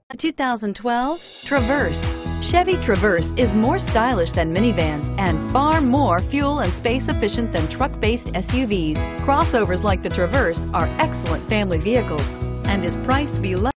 The 2012 Traverse. Chevy Traverse is more stylish than minivans and far more fuel and space efficient than truck-based SUVs. Crossovers like the Traverse are excellent family vehicles and is priced below